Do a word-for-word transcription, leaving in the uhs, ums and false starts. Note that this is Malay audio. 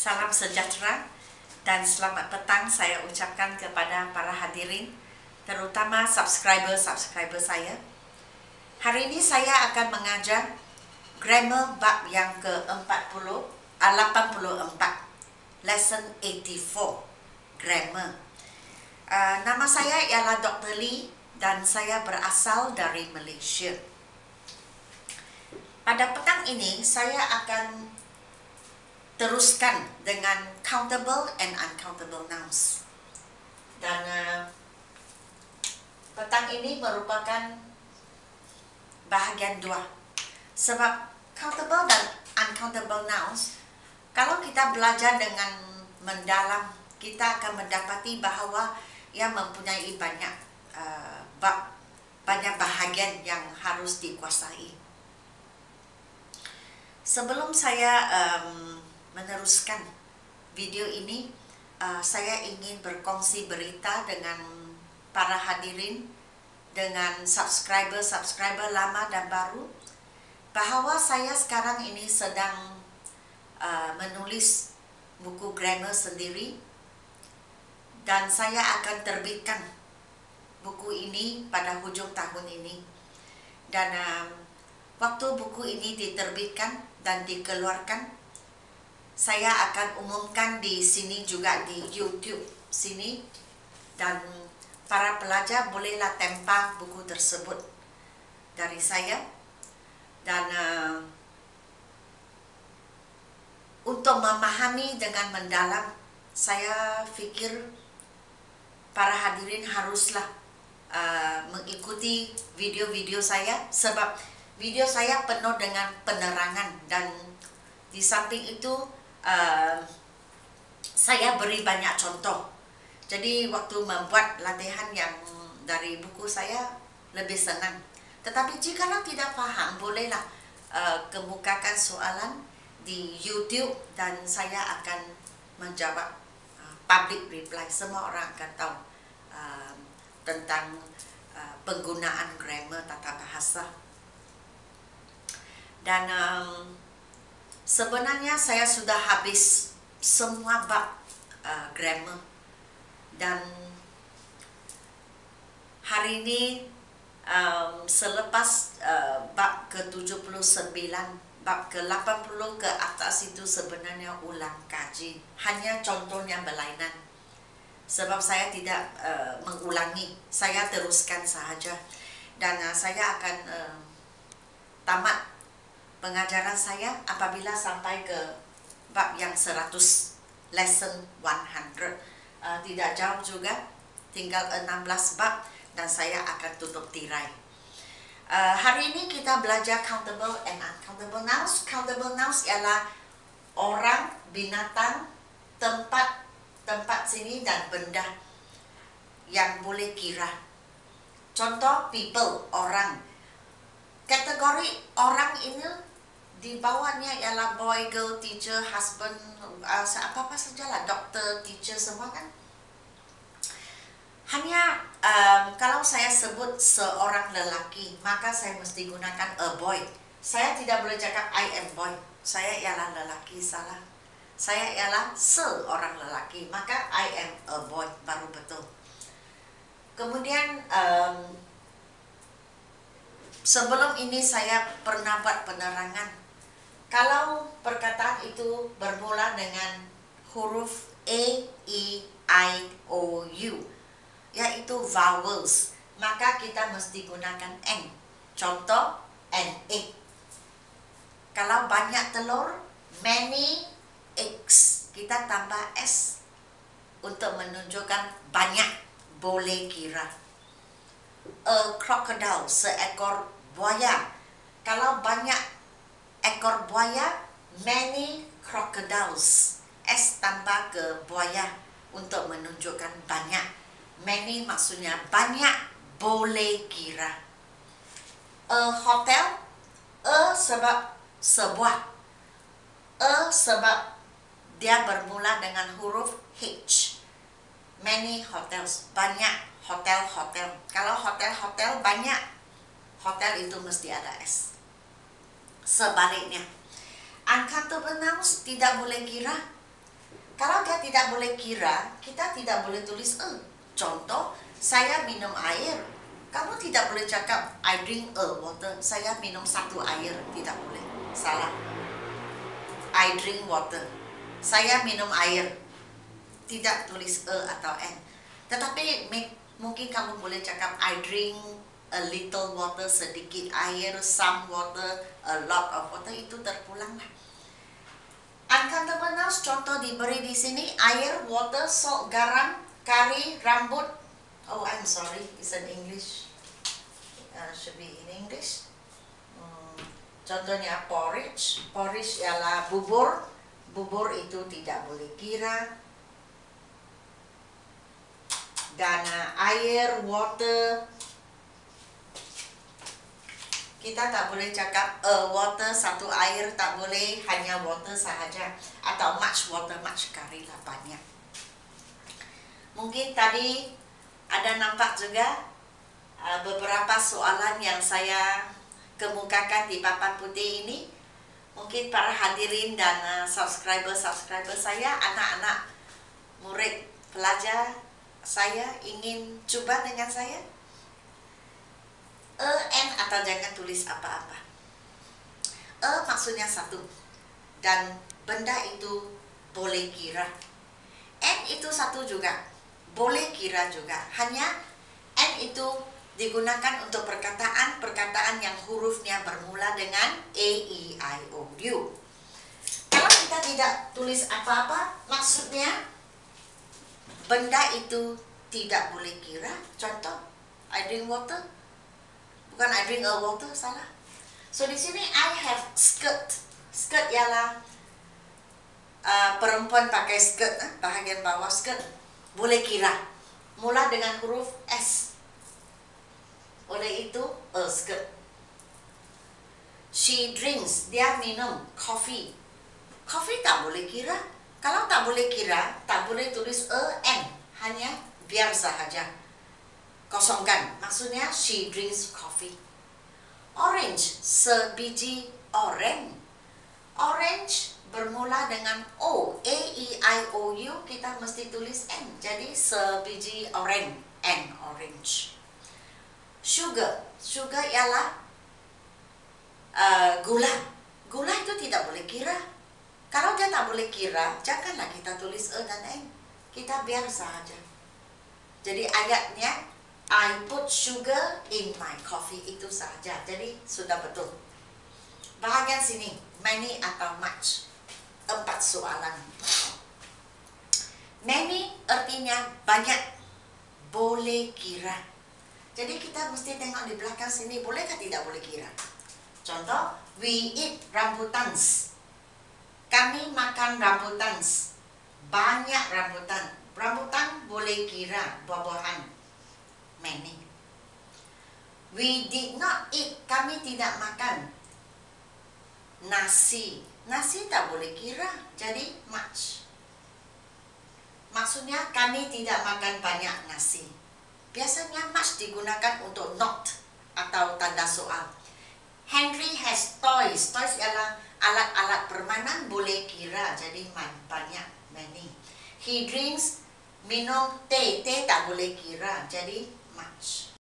Salam sejahtera dan selamat petang saya ucapkan kepada para hadirin, terutama subscriber-subscriber saya. Hari ini saya akan mengajar grammar bab yang ke empat puluh, lapan puluh empat, lesson eighty-four, grammar. Uh, nama saya ialah Doktor Lee dan saya berasal dari Malaysia. Pada petang ini saya akan teruskan dengan countable and uncountable nouns. Dan uh, petang ini merupakan bahagian dua. Sebab countable dan uncountable nouns, kalau kita belajar dengan mendalam, kita akan mendapati bahawa ia mempunyai banyak uh, bab, banyak bahagian yang harus dikuasai. Sebelum saya um, meneruskan video ini, uh, saya ingin berkongsi berita dengan para hadirin, dengan subscriber-subscriber lama dan baru, bahawa saya sekarang ini sedang uh, menulis buku grammar sendiri dan saya akan terbitkan buku ini pada hujung tahun ini. Dan uh, waktu buku ini diterbitkan dan dikeluarkan, saya akan umumkan di sini juga, di YouTube sini, dan para pelajar bolehlah tempah buku tersebut dari saya. Dan uh, untuk memahami dengan mendalam, saya fikir para hadirin haruslah uh, mengikuti video-video saya, sebab video saya penuh dengan penerangan, dan di samping itu Uh, saya beri banyak contoh. Jadi waktu membuat latihan yang dari buku saya lebih senang. Tetapi jika tidak faham, bolehlah uh, kemukakan soalan di YouTube dan saya akan menjawab uh, public reply. Semua orang akan tahu uh, tentang uh, penggunaan grammar tata bahasa. Dan um, sebenarnya saya sudah habis semua bab uh, grammar, dan hari ini um, selepas uh, bab ke tujuh puluh sembilan, bab ke lapan puluh ke atas itu sebenarnya ulang kaji, hanya contohnya berlainan. Sebab saya tidak uh, mengulangi, saya teruskan sahaja, dan uh, saya akan uh, tamat pengajaran saya apabila sampai ke bab yang seratus, lesson one-hundred. Uh, tidak jauh juga, tinggal enam belas bab dan saya akan tutup tirai. Uh, hari ini kita belajar countable and uncountable nouns. Countable nouns ialah orang, binatang, tempat, tempat sini dan benda yang boleh kira. Contoh, people, orang. Kategori orang ini di bawahnya ialah boy, girl, teacher, husband, uh, apa-apa sajalah, doktor, teacher, semua kan. Hanya um, kalau saya sebut seorang lelaki, maka saya mesti gunakan a boy. Saya tidak boleh cakap I am boy. Saya ialah lelaki, salah. Saya ialah seorang lelaki, maka I am a boy, baru betul. Kemudian um, sebelum ini saya pernah buat penerangan. Kalau perkataan itu bermula dengan huruf A, E, I, O, U, yaitu vowels, maka kita mesti gunakan N. Contoh, an egg. Kalau banyak telur, many eggs, kita tambah S untuk menunjukkan banyak, boleh kira. A crocodile, seekor buaya. Kalau banyak ekor buaya, many crocodiles, S tambah ke buaya untuk menunjukkan banyak. Many maksudnya banyak, boleh kira. A hotel, a sebab sebuah, a sebab dia bermula dengan huruf H. Many hotels, banyak hotel-hotel. Kalau hotel-hotel banyak, hotel itu mesti ada S. Sebaliknya, uncountable nouns tidak boleh kira. Kalau dia tidak boleh kira, kita tidak boleh tulis e. Contoh, saya minum air. Kamu tidak boleh cakap I drink a water. Saya minum satu air. Tidak boleh. Salah. I drink water. Saya minum air. Tidak tulis e atau n. Tetapi mungkin kamu boleh cakap I drink a little water, sedikit air, some water, a lot of water. Itu terpulang lah. Uncountable nouns contoh diberi di sini: air, water, salt, garam, kari, rambut. Oh, I'm sorry, it's in English. Uh, should be in English. Hmm. Contohnya porridge. Porridge ialah bubur. Bubur itu tidak boleh kira. Dan uh, air, water. Kita tak boleh cakap a water, satu air, tak boleh, hanya water sahaja. Atau much water, much kari lah, banyak. Mungkin tadi ada nampak juga uh, beberapa soalan yang saya kemukakan di papan putih ini. Mungkin para hadirin dan uh, subscriber-subscriber saya, anak-anak, murid, pelajar saya ingin coba dengan saya. E, N atau jangan tulis apa-apa. E maksudnya satu. Dan benda itu boleh kira. N itu satu juga. Boleh kira juga. Hanya N itu digunakan untuk perkataan-perkataan yang hurufnya bermula dengan A, E, I, O, U. Kalau kita tidak tulis apa-apa, maksudnya benda itu tidak boleh kira. Contoh, I drink water. Bukan I drink a water, salah. So di sini I have skirt. Skirt ialah uh, perempuan pakai skirt, eh, bahagian bawah skirt. Boleh kira. Mula dengan huruf S. Oleh itu, a skirt. She drinks, dia minum coffee. Coffee tak boleh kira. Kalau tak boleh kira, tak boleh tulis a, n. Hanya biar sahaja. Kosongkan. Maksudnya she drinks coffee. Orange, sebiji orange. Orange bermula dengan O. A, E, I, O, U. Kita mesti tulis N. Jadi sebiji orange. N, orange. Sugar. Sugar ialah uh, gula. Gula itu tidak boleh kira. Kalau dia tak boleh kira, janganlah kita tulis E dan N. Kita biar sahaja. Jadi ayatnya I put sugar in my coffee, itu saja. Jadi sudah betul. Bahagian sini, many atau much. Empat soalan. Many artinya banyak. Boleh kira. Jadi kita mesti tengok di belakang sini, bolehkah tidak boleh kira. Contoh, we eat rambutans. Kami makan rambutans. Banyak rambutan. Rambutan boleh kira, buah-buahan. Many. We did not eat. Kami tidak makan nasi. Nasi tak boleh kira. Jadi much. Maksudnya kami tidak makan banyak nasi. Biasanya much digunakan untuk not atau tanda soal. Henry has toys. Toys ialah alat-alat permainan, boleh kira. Jadi banyak, many. He drinks, minum teh. Teh tak boleh kira. Jadi much.